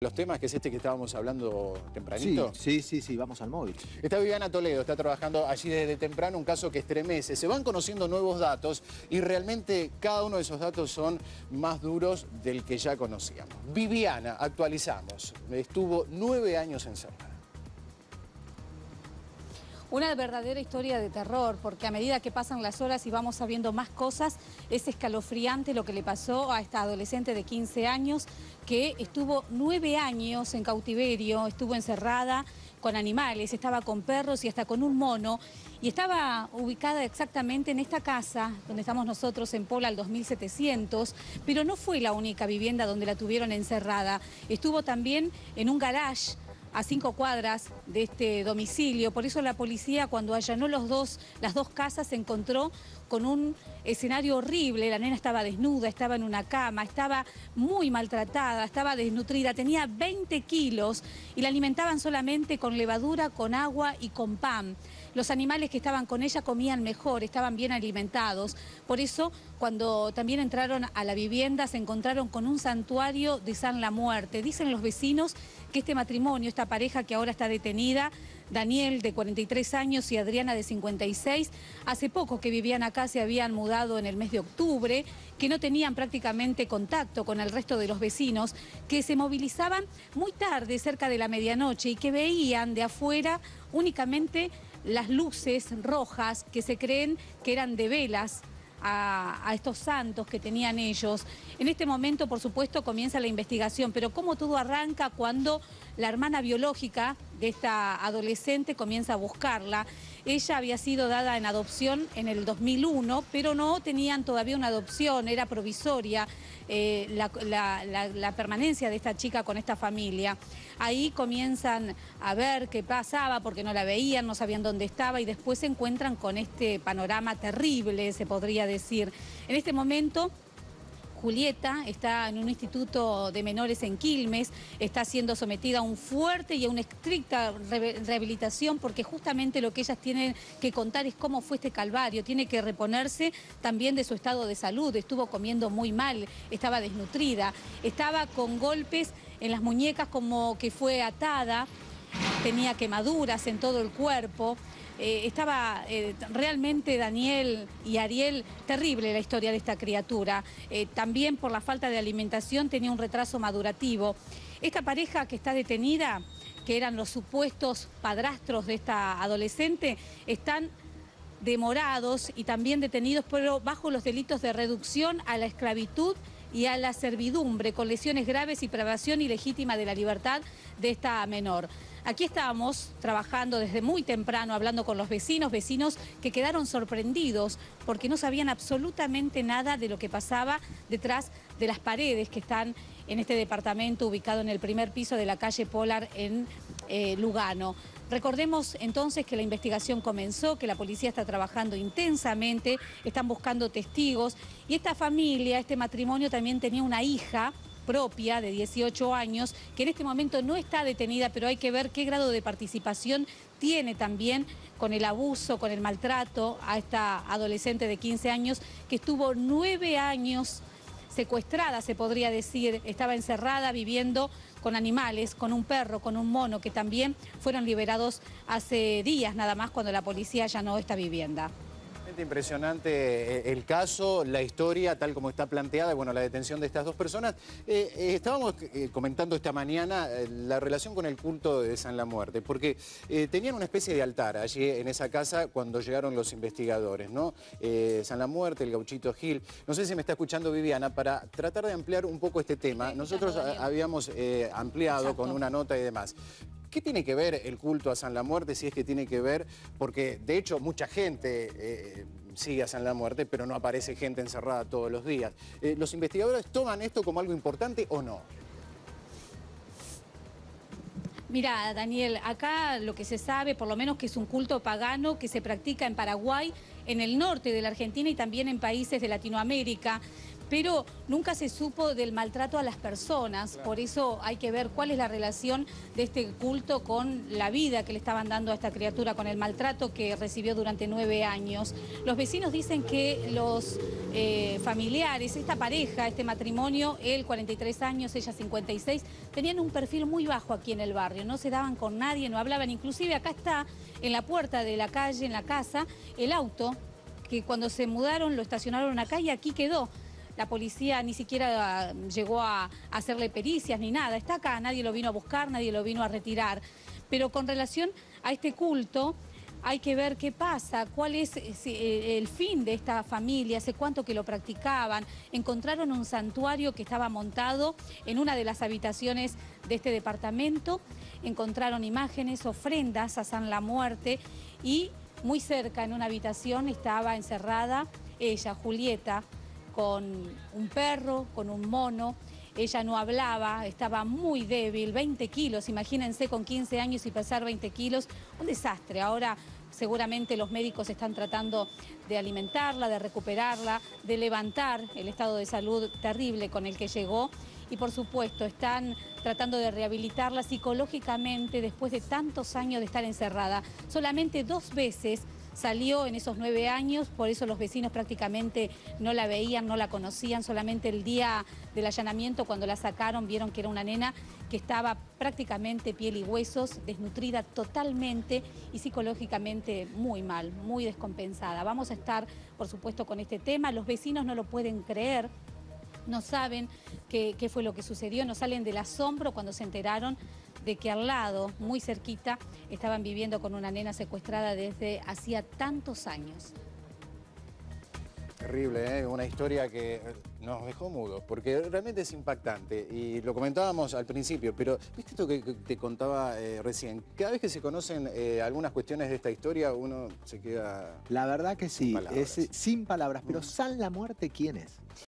Los temas, que es este que estábamos hablando tempranito. Sí, vamos al móvil. Está Viviana Toledo, está trabajando allí desde temprano, un caso que estremece. Se van conociendo nuevos datos y realmente cada uno de esos datos son más duros del que ya conocíamos. Viviana, actualizamos, estuvo 9 años encerrada. Una verdadera historia de terror, porque a medida que pasan las horas y vamos sabiendo más cosas, es escalofriante lo que le pasó a esta adolescente de 15 años que estuvo 9 años en cautiverio, estuvo encerrada con animales, estaba con perros y hasta con un mono, y estaba ubicada exactamente en esta casa donde estamos nosotros en Pola al 2700, pero no fue la única vivienda donde la tuvieron encerrada, estuvo también en un garage a 5 cuadras de este domicilio. Por eso la policía, cuando allanó las dos casas, se encontró con un escenario horrible. La nena estaba desnuda, estaba en una cama, estaba muy maltratada, estaba desnutrida, tenía 20 kilos y la alimentaban solamente con levadura, con agua y con pan. Los animales que estaban con ella comían mejor, estaban bien alimentados. Por eso, cuando también entraron a la vivienda, se encontraron con un santuario de San La Muerte. Dicen los vecinos que este matrimonio, esta pareja que ahora está detenida, Daniel, de 43 años, y Adriana, de 56, hace poco que vivían acá, se habían mudado en el mes de octubre, que no tenían prácticamente contacto con el resto de los vecinos, que se movilizaban muy tarde, cerca de la medianoche, y que veían de afuera únicamente las luces rojas que se creen que eran de velas a estos santos que tenían ellos. En este momento, por supuesto, comienza la investigación, pero cómo todo arranca cuando la hermana biológica de esta adolescente comienza a buscarla. Ella había sido dada en adopción en el 2001, pero no tenían todavía una adopción, era provisoria la permanencia de esta chica con esta familia. Ahí comienzan a ver qué pasaba porque no la veían, no sabían dónde estaba y después se encuentran con este panorama terrible, se podría decir. En este momento Julieta está en un instituto de menores en Quilmes, está siendo sometida a un fuerte y a una estricta rehabilitación porque justamente lo que ellas tienen que contar es cómo fue este calvario, tiene que reponerse también de su estado de salud, estuvo comiendo muy mal, estaba desnutrida, estaba con golpes en las muñecas como que fue atada, tenía quemaduras en todo el cuerpo. Estaba realmente, Daniel y Ariel, terrible la historia de esta criatura. También por la falta de alimentación tenía un retraso madurativo. Esta pareja que está detenida, que eran los supuestos padrastros de esta adolescente, están demorados y también detenidos, pero bajo los delitos de reducción a la esclavitud y a la servidumbre, con lesiones graves y privación ilegítima de la libertad de esta menor. Aquí estábamos trabajando desde muy temprano, hablando con los vecinos que quedaron sorprendidos porque no sabían absolutamente nada de lo que pasaba detrás de las paredes que están en este departamento ubicado en el primer piso de la calle Polar en Lugano. Recordemos entonces que la investigación comenzó, que la policía está trabajando intensamente, están buscando testigos y esta familia, este matrimonio también tenía una hija propia de 18 años, que en este momento no está detenida, pero hay que ver qué grado de participación tiene también con el abuso, con el maltrato a esta adolescente de 15 años que estuvo 9 años secuestrada, se podría decir, estaba encerrada viviendo con animales, con un perro, con un mono, que también fueron liberados hace días nada más cuando la policía allanó esta vivienda. Impresionante el caso, la historia tal como está planteada, bueno, la detención de estas dos personas. Estábamos comentando esta mañana la relación con el culto de San La Muerte, porque tenían una especie de altar allí en esa casa cuando llegaron los investigadores, ¿no? San La Muerte, el Gauchito Gil. No sé si me está escuchando Viviana, para tratar de ampliar un poco este tema. Nosotros habíamos ampliado con una nota y demás. ¿Qué tiene que ver el culto a San La Muerte, si es que tiene que ver? Porque, de hecho, mucha gente sigue a San La Muerte, pero no aparece gente encerrada todos los días. ¿Los investigadores toman esto como algo importante o no? Mira, Daniel, acá lo que se sabe, por lo menos, que es un culto pagano que se practica en Paraguay, en el norte de la Argentina y también en países de Latinoamérica. pero nunca se supo del maltrato a las personas. Por eso hay que ver cuál es la relación de este culto con la vida que le estaban dando a esta criatura, con el maltrato que recibió durante 9 años. Los vecinos dicen que los familiares, esta pareja, este matrimonio, él 43 años, ella 56, tenían un perfil muy bajo aquí en el barrio, no se daban con nadie, no hablaban. Inclusive acá está, en la puerta de la calle, en la casa, el auto que cuando se mudaron lo estacionaron acá y aquí quedó. La policía ni siquiera llegó a hacerle pericias ni nada. Está acá, nadie lo vino a buscar, nadie lo vino a retirar. Pero con relación a este culto, hay que ver qué pasa, cuál es el fin de esta familia, hace cuánto que lo practicaban. Encontraron un santuario que estaba montado en una de las habitaciones de este departamento. Encontraron imágenes, ofrendas a San la Muerte y muy cerca en una habitación estaba encerrada ella, Julieta, con un perro, con un mono. Ella no hablaba, estaba muy débil, 20 kilos, imagínense con 15 años y pesar 20 kilos, un desastre. Ahora seguramente los médicos están tratando de alimentarla, de recuperarla, de levantar el estado de salud terrible con el que llegó y por supuesto están tratando de rehabilitarla psicológicamente después de tantos años de estar encerrada. Solamente 2 veces salió en esos 9 años, por eso los vecinos prácticamente no la veían, no la conocían. Solamente el día del allanamiento, cuando la sacaron, vieron que era una nena que estaba prácticamente piel y huesos, desnutrida totalmente y psicológicamente muy mal, muy descompensada. Vamos a estar, por supuesto, con este tema. Los vecinos no lo pueden creer, no saben qué fue lo que sucedió, no salen del asombro cuando se enteraron de que al lado, muy cerquita, estaban viviendo con una nena secuestrada desde hacía tantos años. Terrible, ¿eh? Una historia que nos dejó mudos, porque realmente es impactante. Y lo comentábamos al principio, pero ¿viste esto que te contaba recién? Cada vez que se conocen algunas cuestiones de esta historia, uno se queda... La verdad que sí, sin palabras. sin palabras. Pero San la Muerte, ¿quién es?